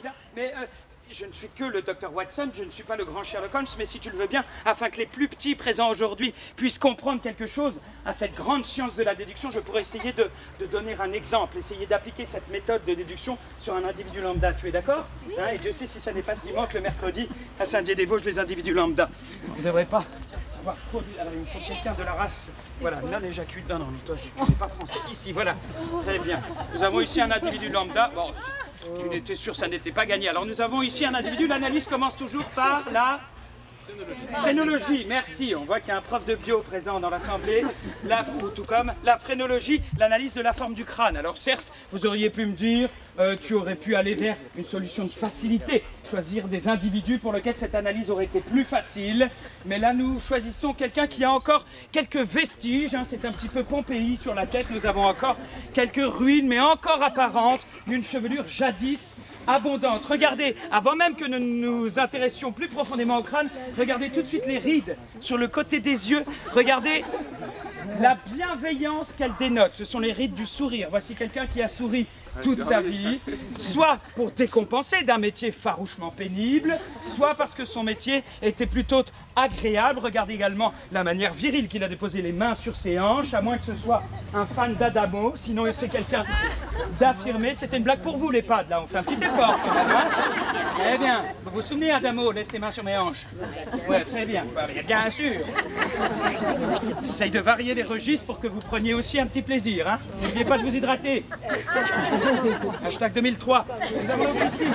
bien. Mais je ne suis que le Dr Watson, je ne suis pas le grand Sherlock Holmes, mais si tu le veux bien, afin que les plus petits présents aujourd'hui puissent comprendre quelque chose à cette grande science de la déduction, je pourrais essayer de donner un exemple, essayer d'appliquer cette méthode de déduction sur un individu lambda. Tu es d'accord? Oui. Et Dieu sait si ça n'est pas ce qui manque le mercredi à Saint-Dié-des-Vosges, les individus lambda. On ne devrait pas avoir trop... Alors il me faut quelqu'un de la race, voilà, non éjacule, non, toi tu n'es pas français, ici, voilà, très bien. Nous avons ici un individu lambda, bon... Tu n'étais sûr, ça n'était pas gagné. Alors nous avons ici un individu, l'analyse commence toujours par la phrénologie. Merci, on voit qu'il y a un prof de bio présent dans l'assemblée, tout comme la phrénologie, l'analyse de la forme du crâne. Alors certes, vous auriez pu me dire, tu aurais pu aller vers une solution de facilité, choisir des individus pour lesquels cette analyse aurait été plus facile, mais là nous choisissons quelqu'un qui a encore quelques vestiges, hein, c'est un petit peu Pompéi sur la tête, nous avons encore quelques ruines, mais encore apparentes, d'une chevelure jadis abondante. Regardez, avant même que nous nous intéressions plus profondément au crâne, regardez tout de suite les rides sur le côté des yeux, regardez la bienveillance qu'elle dénote, ce sont les rides du sourire. Voici quelqu'un qui a souri toute sa vie, soit pour décompenser d'un métier farouchement pénible, soit parce que son métier était plutôt agréable. Regardez également la manière virile qu'il a de poser les mains sur ses hanches, à moins que ce soit un fan d'Adamo, sinon c'est quelqu'un d'affirmé. C'était une blague pour vous les pads, là, on fait un petit effort quand même, hein. Eh bien, vous vous souvenez Adamo, laisse tes mains sur mes hanches. Ouais, très bien, bien sûr. J'essaye de varier les registres pour que vous preniez aussi un petit plaisir, hein. N'oubliez pas de vous hydrater. Hashtag 2003. Nous avons ici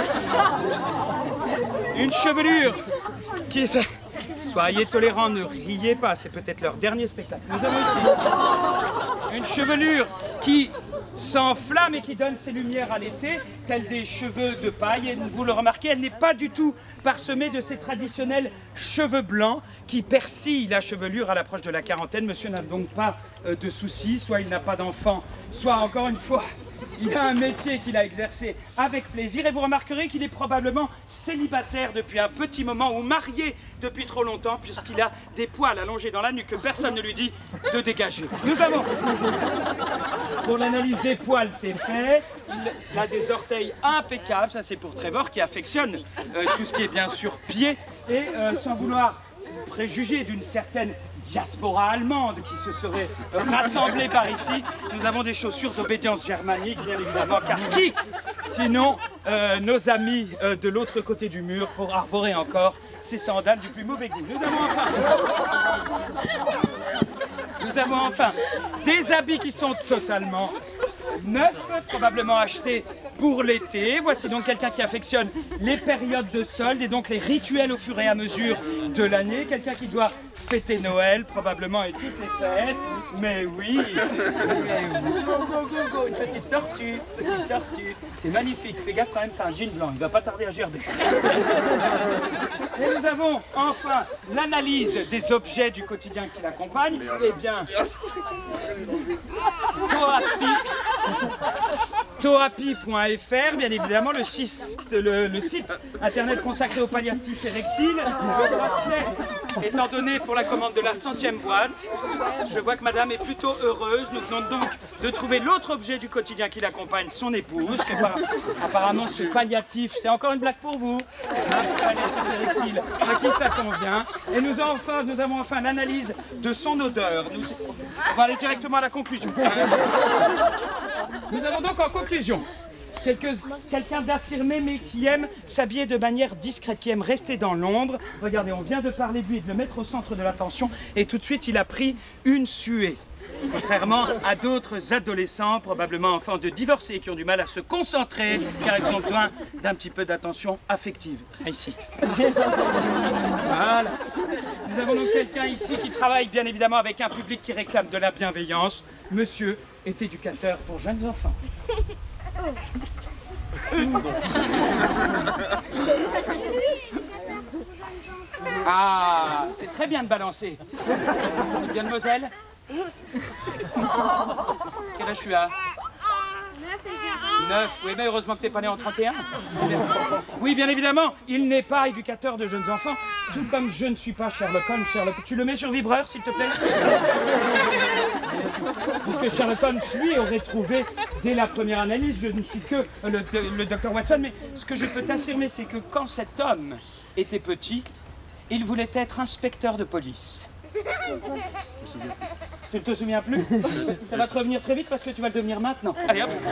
une chevelure qui est... Soyez tolérants, ne riez pas, c'est peut-être leur dernier spectacle. Nous avons ici une chevelure qui s'enflamme et qui donne ses lumières à l'été, tels des cheveux de paille. Et vous le remarquez, elle n'est pas du tout parsemée de ces traditionnels cheveux blancs qui persillent la chevelure à l'approche de la quarantaine. Monsieur n'a donc pas de soucis, soit il n'a pas d'enfant, soit encore une fois, il a un métier qu'il a exercé avec plaisir. Et vous remarquerez qu'il est probablement célibataire depuis un petit moment ou marié depuis trop longtemps, puisqu'il a des poils allongés dans la nuque que personne ne lui dit de dégager. Nous avons, pour l'analyse des poils, c'est fait. Il a des orteils impeccables, ça c'est pour Trevor qui affectionne tout ce qui est bien sûr pied. Et sans vouloir préjuger d'une certaine diaspora allemande qui se serait rassemblée par ici, nous avons des chaussures d'obédience germanique, bien évidemment, car qui, sinon nos amis de l'autre côté du mur, pour arborer encore ces sandales du plus mauvais goût. Nous avons enfin des habits qui sont totalement neufs, probablement achetés pour l'été. Voici donc quelqu'un qui affectionne les périodes de solde et donc les rituels au fur et à mesure de l'année. Quelqu'un qui doit fêter Noël, probablement, et toutes les fêtes. Mais oui, une petite tortue, C'est magnifique, fais gaffe quand même, c'est un jean blanc, il va pas tarder à gerber. Et nous avons enfin l'analyse des objets du quotidien qui l'accompagnent. Eh bien, Toapi.fr, bien évidemment, le site internet consacré aux palliatifs érectiles. Le bracelet étant donné pour la commande de la 100e boîte, je vois que madame est plutôt heureuse. Nous venons donc de trouver l'autre objet du quotidien qui l'accompagne, son épouse. Apparemment, ce palliatif, c'est encore une blague pour vous. Palliatif érectile, à qui ça convient. Et nous avons enfin l'analyse de son odeur. On va aller directement à la conclusion. Nous avons donc en conclusion quelqu'un d'affirmé mais qui aime s'habiller de manière discrète, qui aime rester dans l'ombre. Regardez, on vient de parler de lui et de le mettre au centre de l'attention et tout de suite il a pris une suée. Contrairement à d'autres adolescents, probablement enfants de divorcés, qui ont du mal à se concentrer car ils ont besoin d'un petit peu d'attention affective. Ici. Voilà. Nous avons donc quelqu'un ici qui travaille bien évidemment avec un public qui réclame de la bienveillance. Monsieur est éducateur pour jeunes enfants. Ah, c'est très bien de balancer. Tu viens de Moselle? Quel âge tu as? 9, oui, mais heureusement que t'es pas né en 31. Oui, bien évidemment, il n'est pas éducateur de jeunes enfants, tout comme je ne suis pas Sherlock Holmes. Tu le mets sur vibreur, s'il te plaît? Puisque Sherlock Holmes, lui, aurait trouvé, dès la première analyse, je ne suis que le docteur Watson, mais ce que je peux t'affirmer, c'est que quand cet homme était petit, il voulait être inspecteur de police. Tu ne te souviens plus? Ça va te revenir très vite parce que tu vas le devenir maintenant. Allez hop.